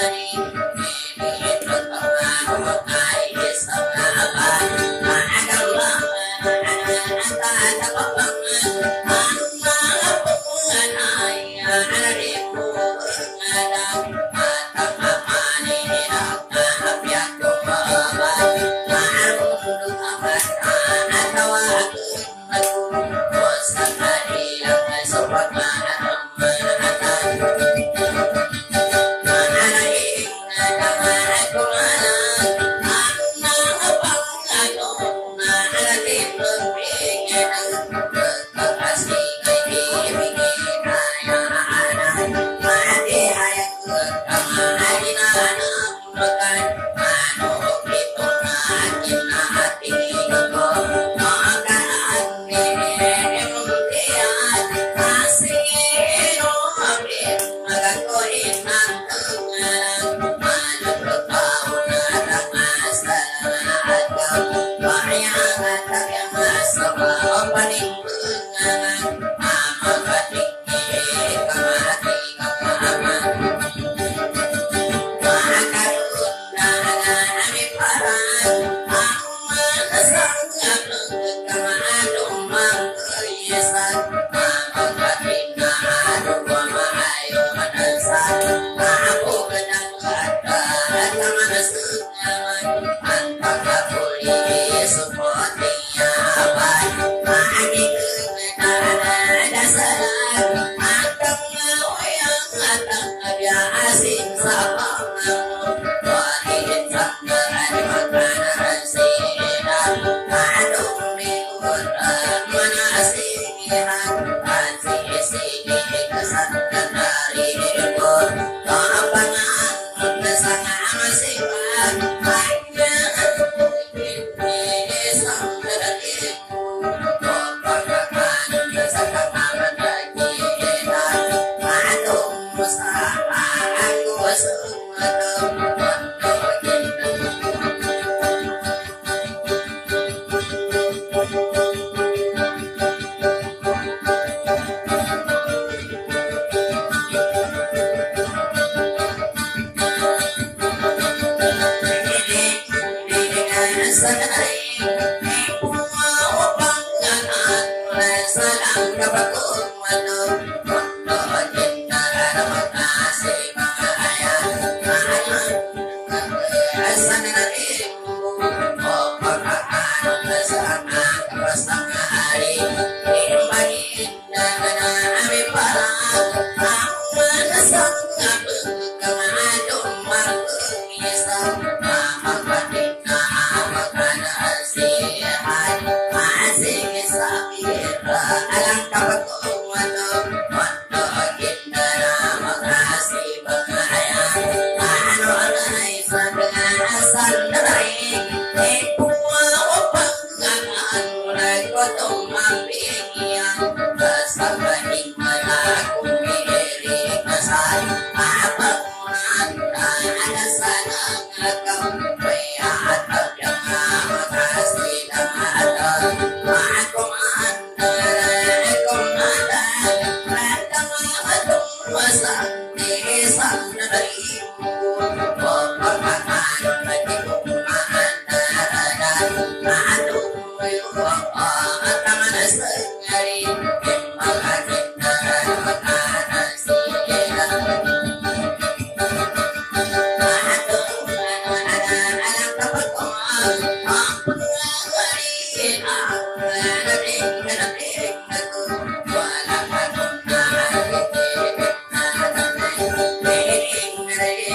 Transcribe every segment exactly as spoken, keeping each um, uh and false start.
Thank you.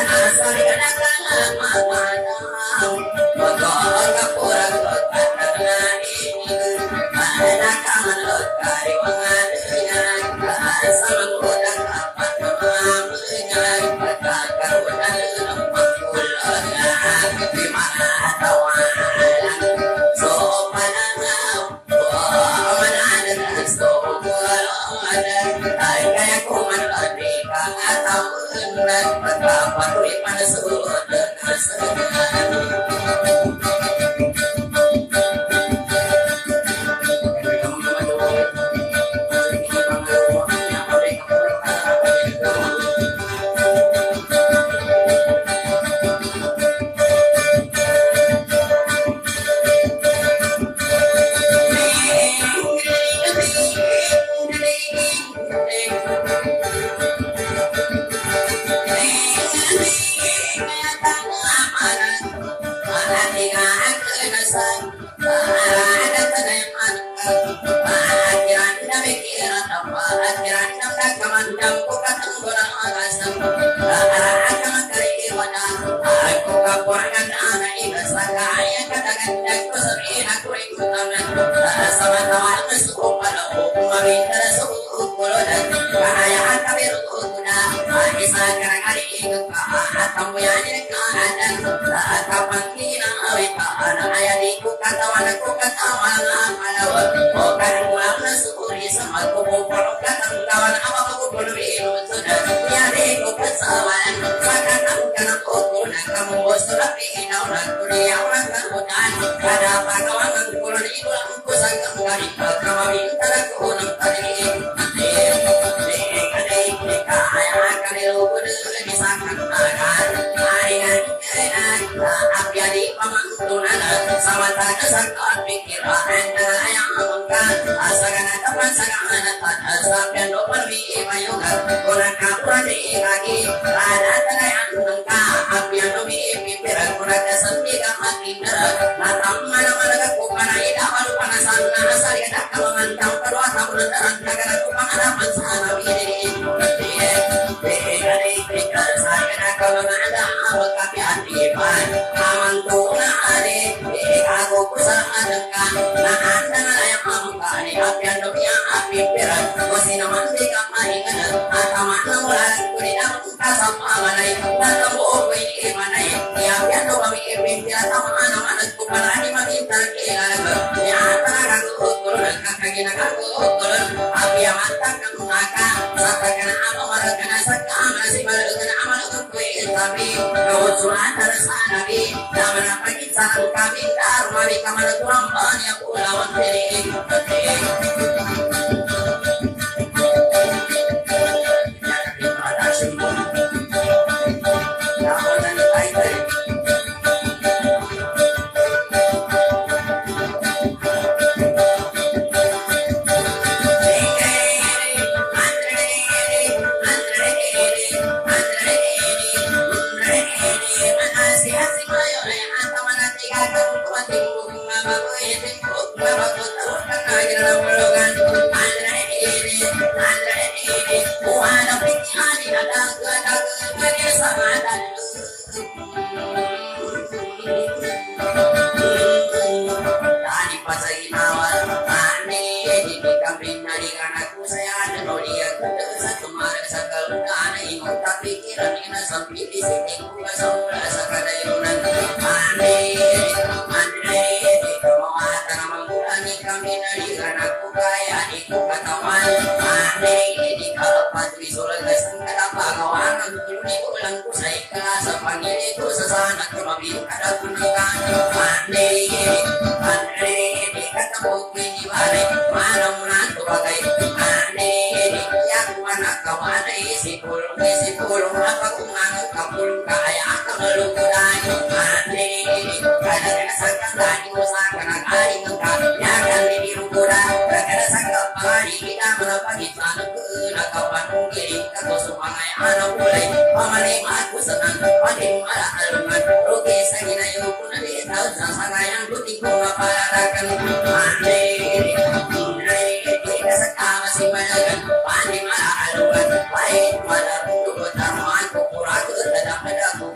Pandai malah aluan, baik malah untuk bertaruhan, kukur aku terhadap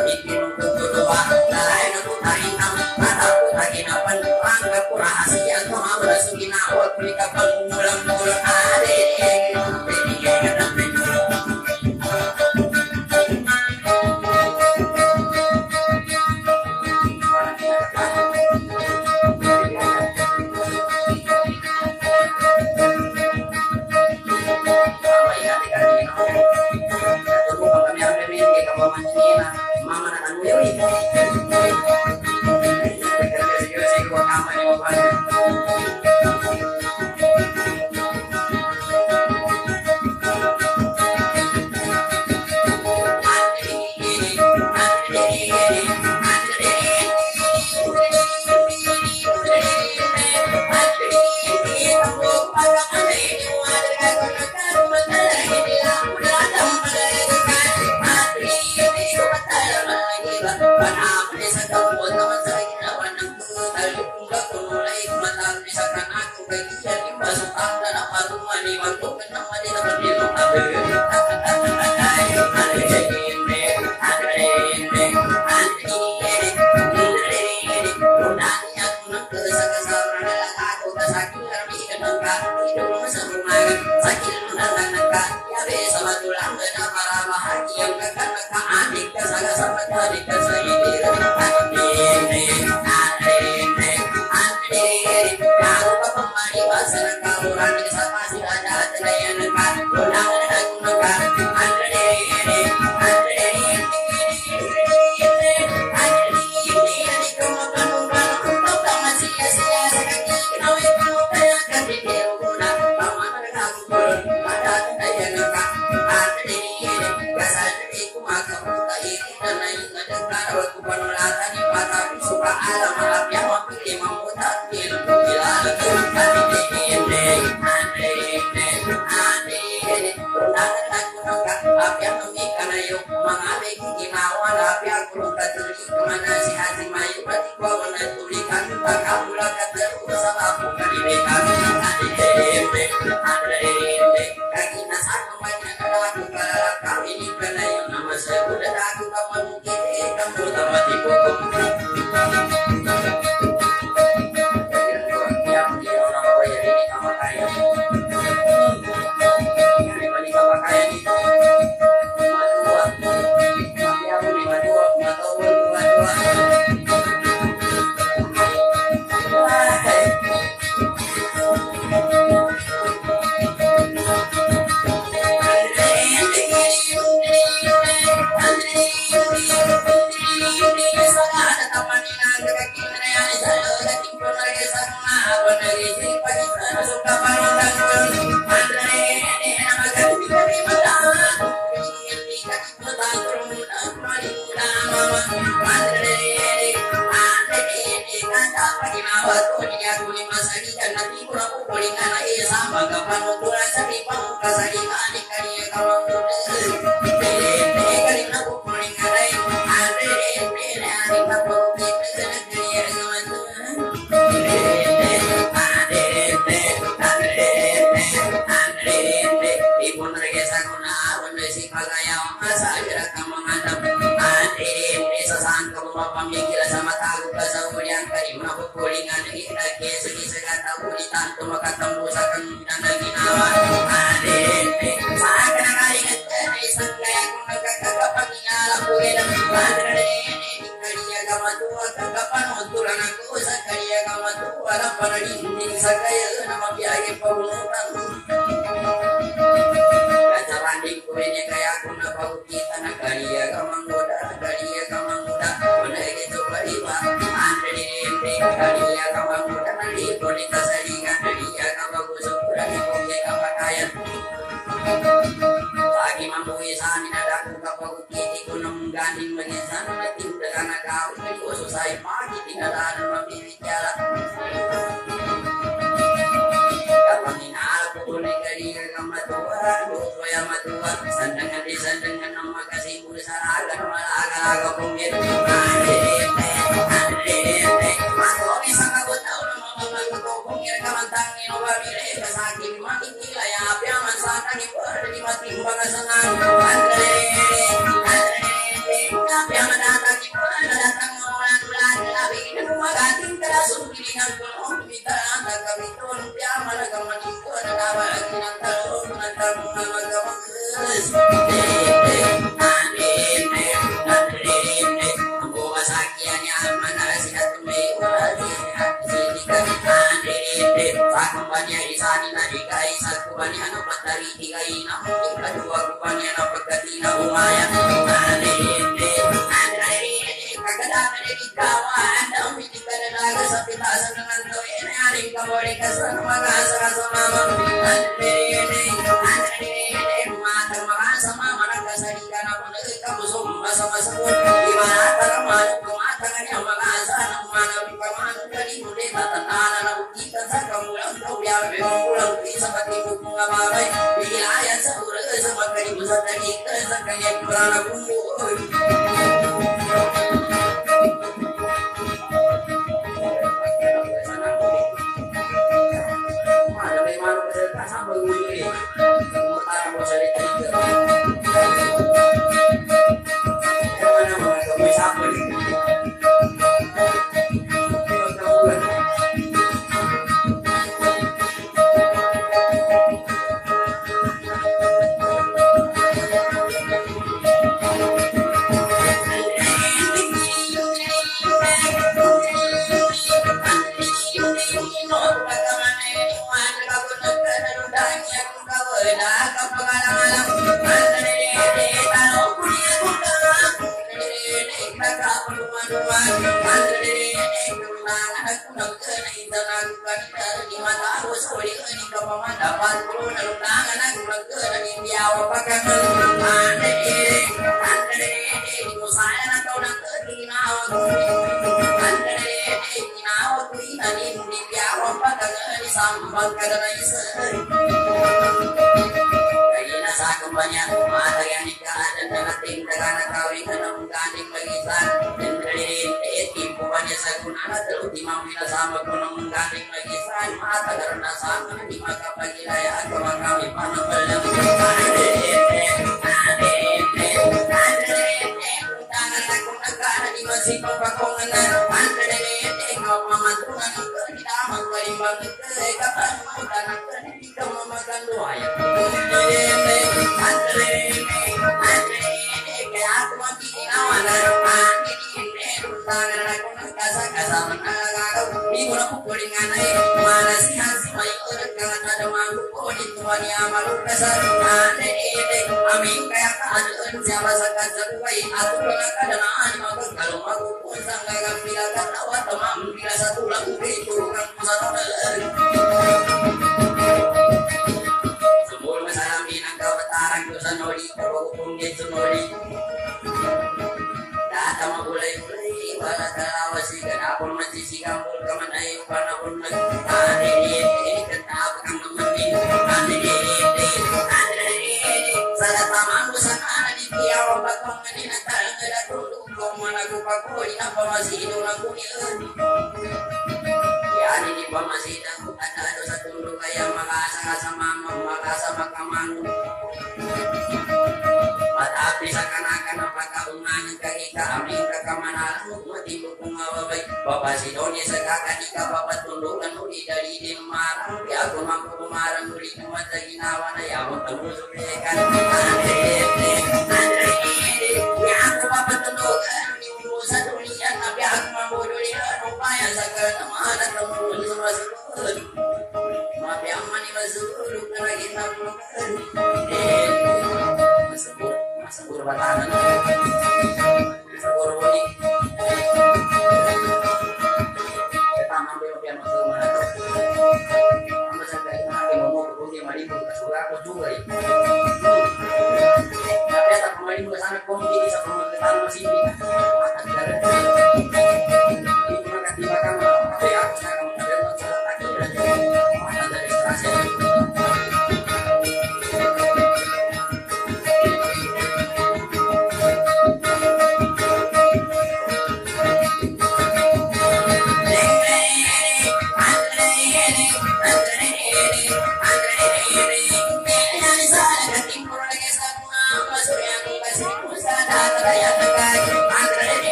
Andre, Andre, Andre, Andre, kubani anak patari tiga ina mungkin kedua kubani anak pegati na umaya ane ene ane kagada ane kawan dami kada naga sapita sanangan to ene ane kamore kasan magasa sama ane ene ane mata magasa mama nakasari kana pun kamu semua sama-sama di mana kalaman kumata kanya magasa mana pikaman dari mulai tanah kita kamu lang tahu dia pulang bisa pakai buku ngabai wilayah seurang sama kali besar tadi sekali pulang aku mana memang berdekat sama gue utara mau cari tiga mana mau kamu siapa nih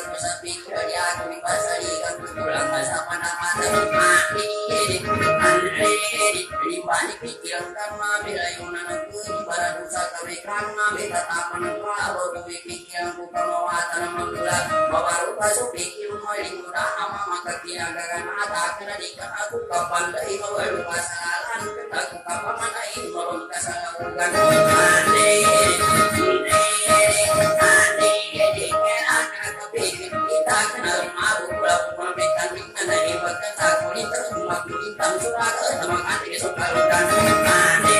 Pulang masa mana mana mati limbani pikiran karena bilayunan aku pada dosa kami karena beta tapan baru pikiran ku kamawatan menggula baru pasuk pikir maling mudah ama maka kinagagan ata kena dikan aku kapan dai baru kesalahan aku kapan manai baru kesalahan ane kita kenal mabu pulau pembitan bintang dari bahkan tak kulit tersumak bintang surat teman hati sokalukan ane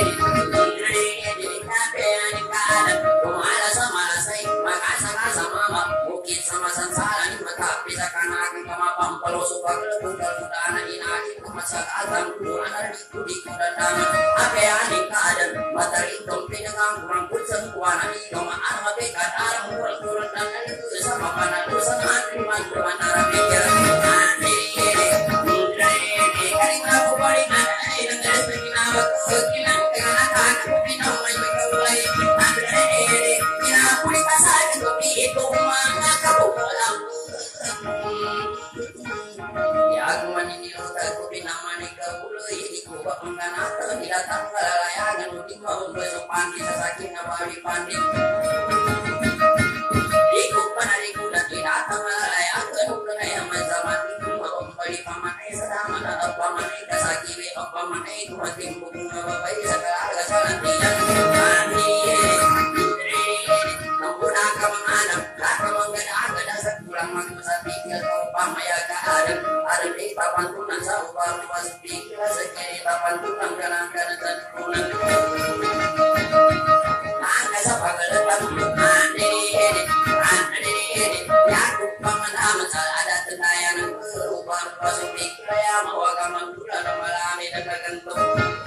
bukit sama sansara ni maka bisa karena akan kemapam kalau suka gelembung mudah inaki masa alam kurang ada di di dan apa yang dikadan materi tompi dengan kurang kurang kuana ni doma arma bekat arang kurang kurang dan itu sama mana dosa nanti mantul antara pikir ane kali aku balik nanti dengan begini aku kilang dengan aku pinang mai mulai ane kira aku di pasar kopi itu mana kau pulang ya aku manini aku pinang mani kau mulai di kubah mengganata di datang kalalayangan uti mau besok pandi sasakin nawari pandi ikut panariku dan tidak tamalaya aku kena yang mazamati mau beli pamanai sedama atau pamanai kasaki be pamanai ku mati buku babai segala kesalahan tidak mandi nampuna kamangan kata menggada ada sekurang maku sapikir kau pamaya ka adam adam di papan tunan saubang was pikir sekali papan tunan kadang-kadang dan tunan angka sapa kedepan ane Yakub paman masal ada tenayan berubah pasuk pikir ya mau agama gula malami dagang kentung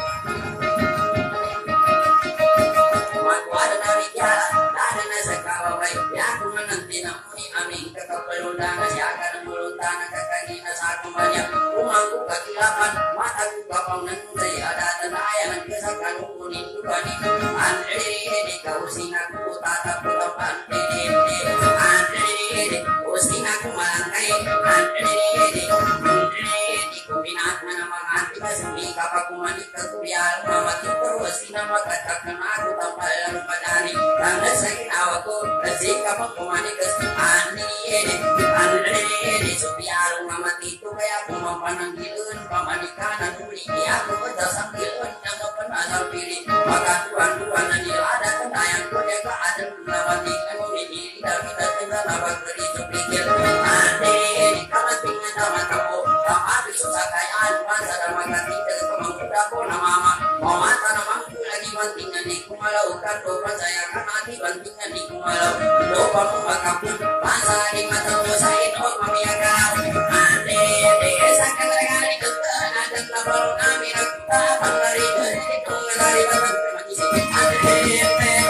Maku ada nabi jala ada nasa kawai Yakub menanti namuni amin kekapelundang siakan mulutana kakagina sakum banyak rumahku kakilapan mataku kapang nanti ada tenayan kesakan ukunin dubani andre di kau sinaku tatap tempat ini andre Usting aku malangkai andre di kubinat mana manganti kasumi kapaku mandi ketubial mama terus sinama katakan aku tampal dalam padani karena saking awaku kasih kapaku mandi kesani andre di subial mama itu kayak aku mampanang gilun pamanikan uli aku betasang gilun yang pernah terpilih maka tuan-tuan di ada kenayang kodeka ada lawati kamu ini dan kita tinggal lawat beritu pikir ane kamu tinggal sama kamu sama susah kayaan masa sama kati dari teman muda ko na mama mau mata na mangku lagi bantingan di kumalau kan doa saya kan mati bantingan di kumalau doa mu makapun masa di mata usain oh mami agak ane desa kan regali ketan ada labal kami nak tak lari dari lari banget mati sini ane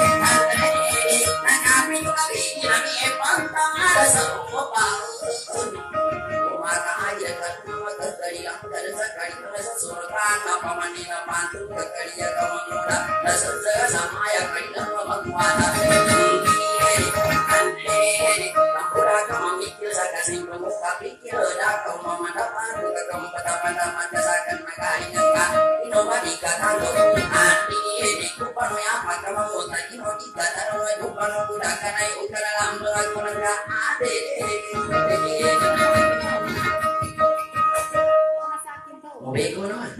Nami empantang ada semua pahun maka aja kan maka dari aku dari sekali dari surkan apa manila pantu kekali ya kamu muda dasar sama ya kali dalam kuasa ane kampura kamu mikir saya simpul tapi kira kamu memandapan bukan kamu petapan dapat kesakan maka ingatkan inovasi kata lo ane kupano ya apa kamu mau tadi mau dikata lo kupano budak karena ukara lambang aku nggak ada mau bego naman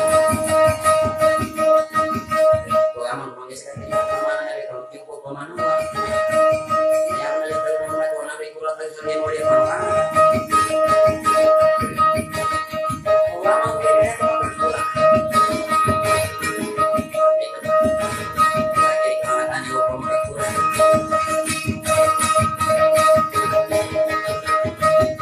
ko amang mangis ka niya pamana na ito tipo pamano kaya mo nalito ng mga tuwa na may kulat ang suri mo rin mga ko amang kaya ko magkula kaya ikangan niyo ko magkula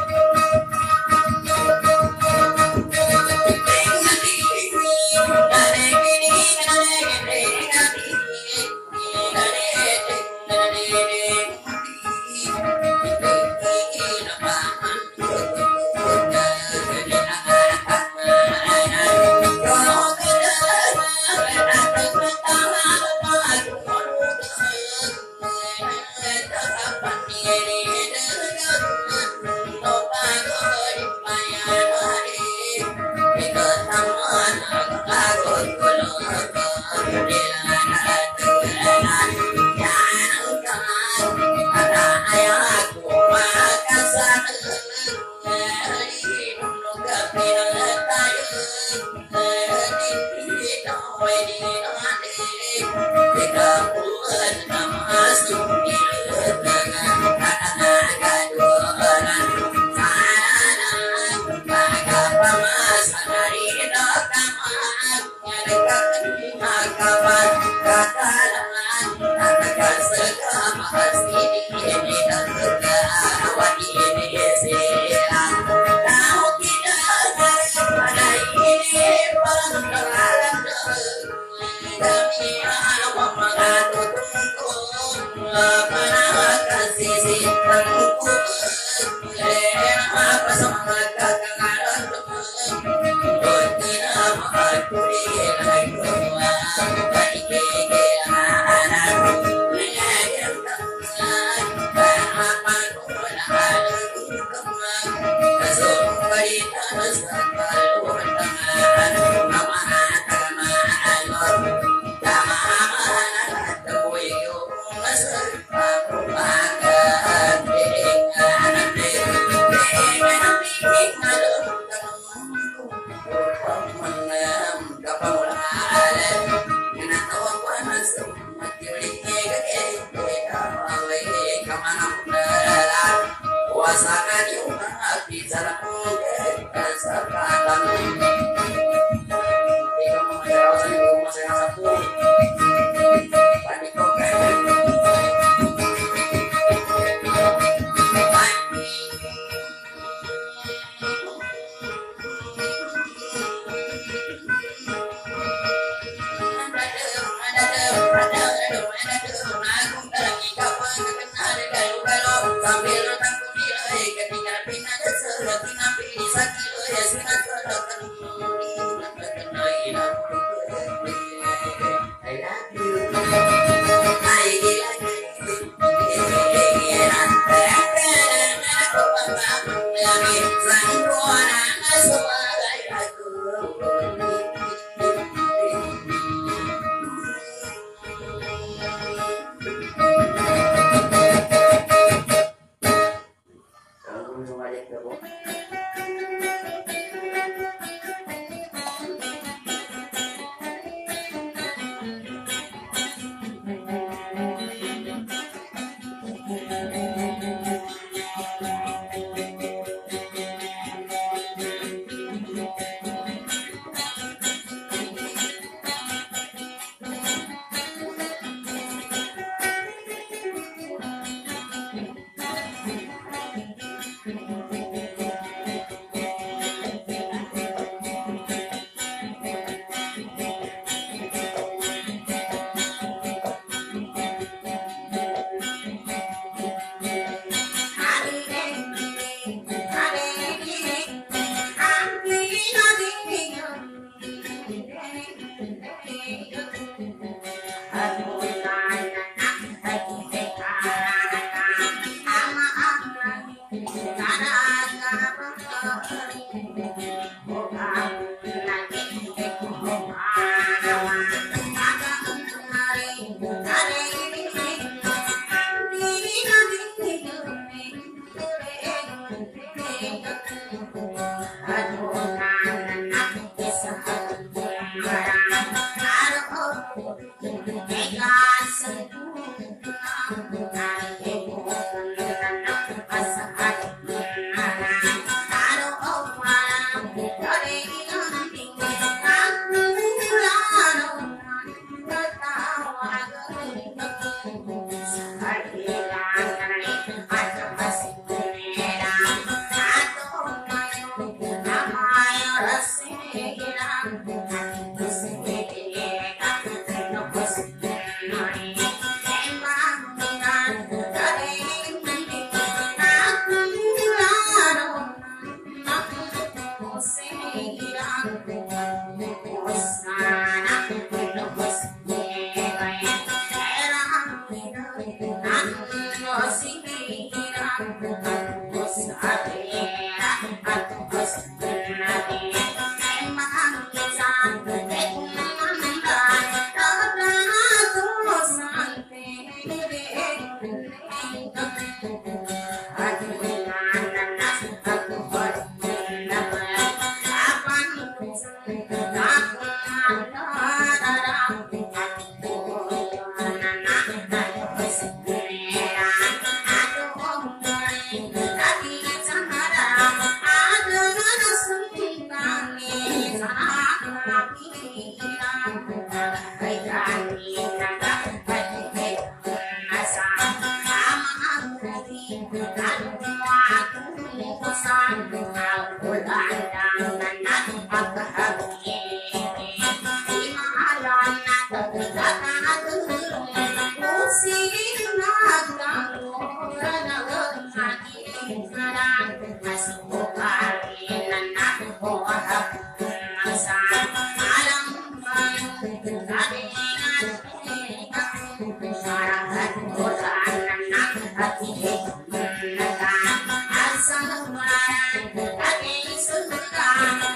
Asal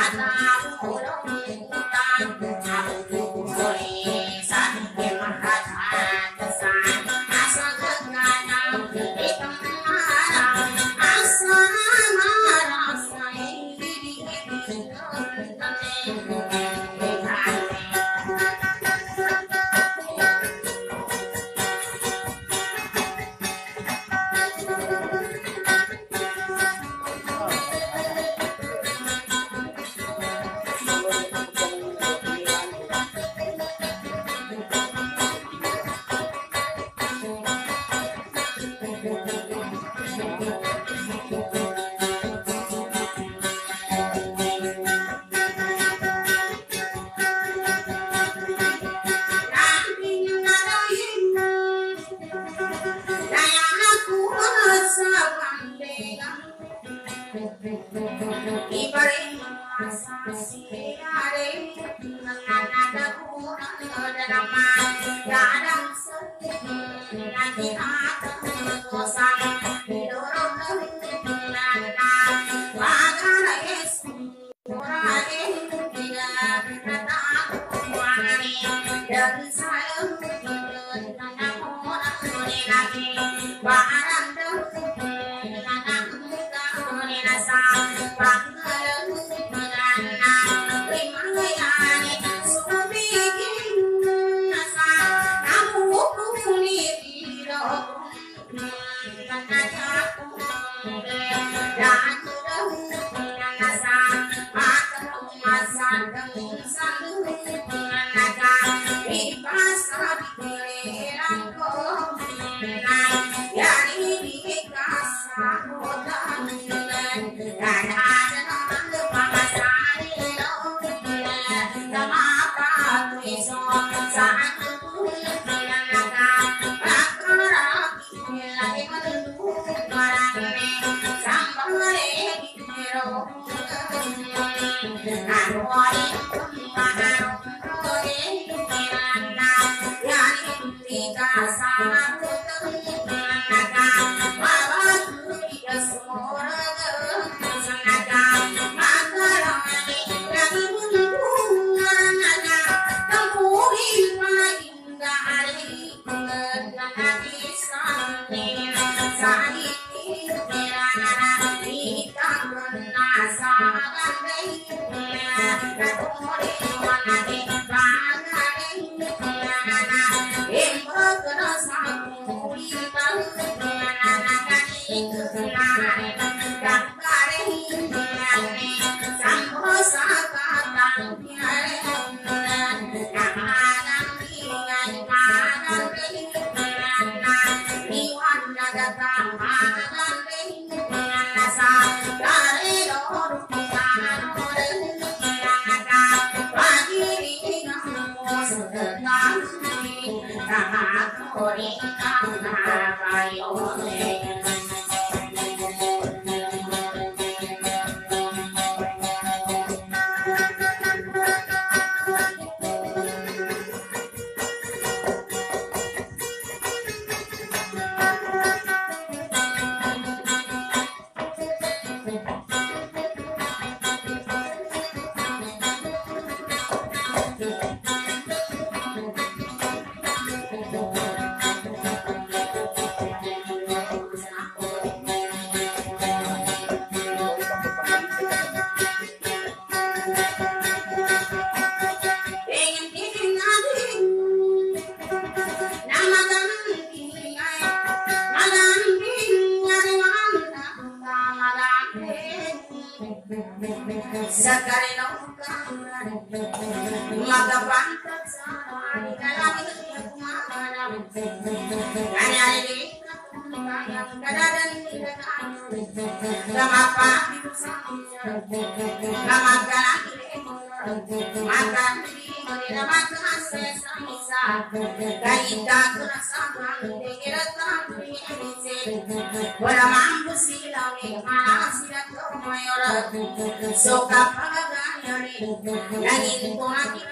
So kapag ganyan, naging ko na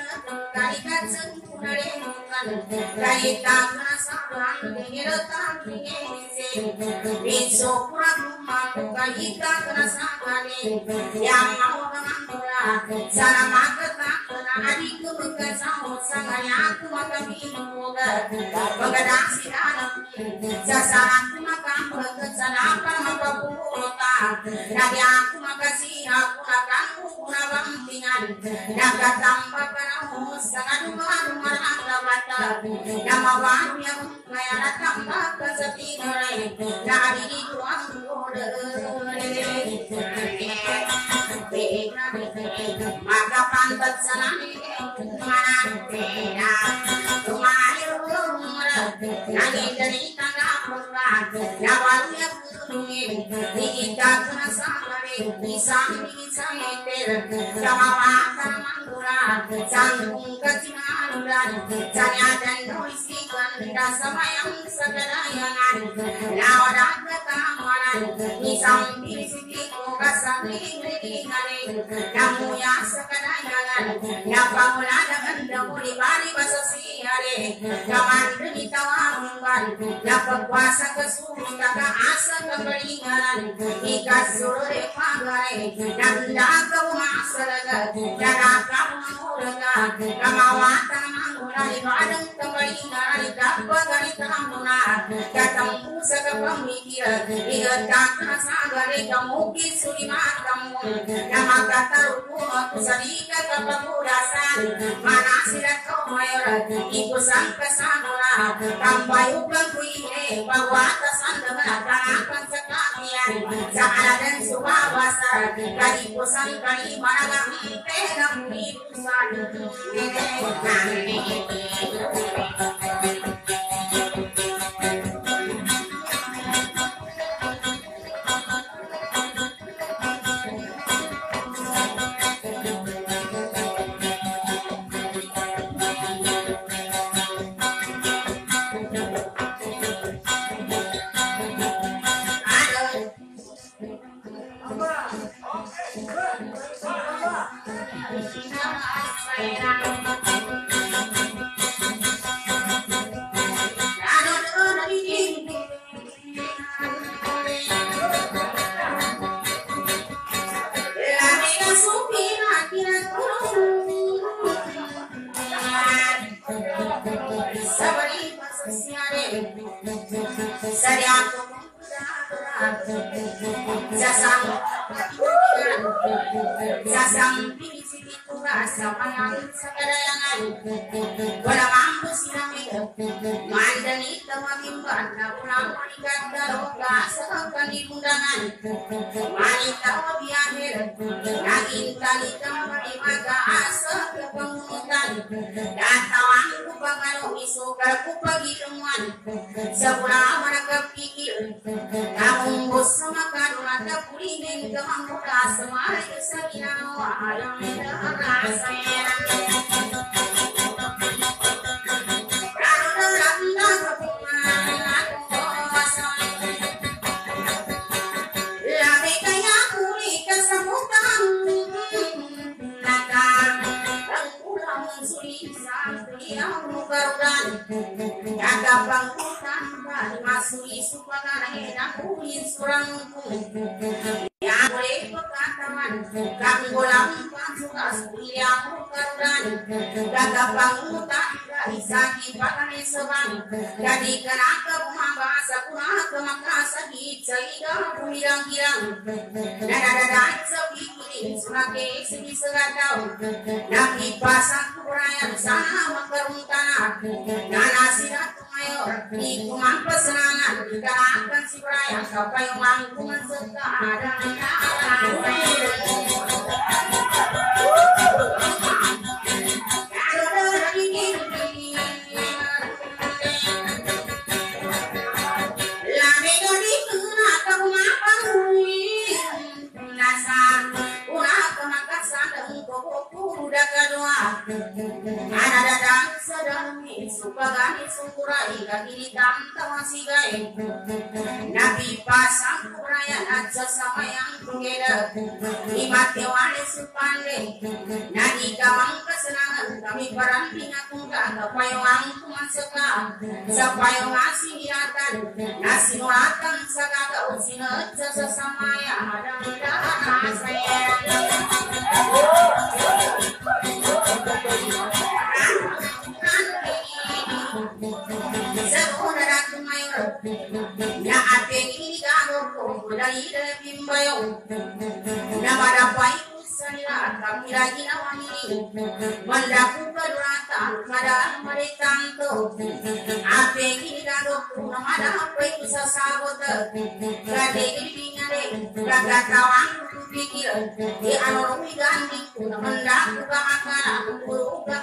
kalikat sempurnakan kaita penasaran dengeretan dengese biso kurang mampu kaita penasaran yang mau mengambil sana makata kena adik kebekan sama sanganya aku maka minuga begadang sidana sasaran aku maka bekat sana apa maka pulota dari aku maka si aku akan kuna bampingan naga tambah kanamu sangat dua rumah angga bata nama baru yang kaya tambah kesepian dari tuang gode maka pantat sana mana tera tumayo nani dari tangga pura nawalunya kunungin diikat nasabare isang isang eter jamawata mandura sangkung kacinanuran canya dan noisikan dasamayang sagadayangan lawadaga kamaran isang bisitiko kasangling ringanin namuya sagadayangan napamulada gandamuli bari basasiyare kamandani tawangan napagwasa kasurung kaka asa kagalingaran ikat surure pagare nandaga umasalaga janaka umuraga kamawata mangulari badang kagalingaran kapagari kamuna katampu saga pamikira igataka sagare kamuki sulimatamu namakataruku aku sadika kapagurasan manasirat kau mayor iku sangka sanura kampayukan kuine bawata sandana akan sekalian saala dan subawasa kali posan kali maraga tenang ibusan Sasang pinisiku rasa panang sakadayangan wala mampu sinami mandani tawagimban na pulang manikat daroga sakang di undangan manita wabiahir naging talita manimaga asa kepengutan datawang ku pagano isukar ku pagilungan sabula managap pikir kamong bos sama kanulata kulinin kamang muda semari sa ginawa alam nila rasanya masui supagana hedang kuin surangku yang boleh pekataman kanggolam pasukas yang karudan gagapang utak bisa dipakane sebang jadi kenaka rumah bahasa kurang kemakasa hitsaiga pumirang-girang dadadadai sepikiri surake segi segatau nabi pasang kurayang sana makarungtana nana sirat mayor di kumang pesenangan dikarakan si berayang kapayong langkungan serta ada Udah kedua Ana dadang sadami supagani sungkurai kagini tamta masigai Nabi pasang kurayan aja sama yang tungeda Imate wale supande Nadi kamang kesenangan kami paramping atungka kapayong kumasaka sa payong asiniratan nasinuatan sa kakausinat sa sasamaya hadang-hadang saya Segunda ratu mayor na ating inigamot ko dali dali bimbayong na marapay ko sa nila at kami lagi naman ini mandaku kaduratan kadang maritanto ating inigamot ko na marapay ko sa sabot gade ibingare gagatawang pikir di ano rumiganding ko na mandaku ka akala puro ka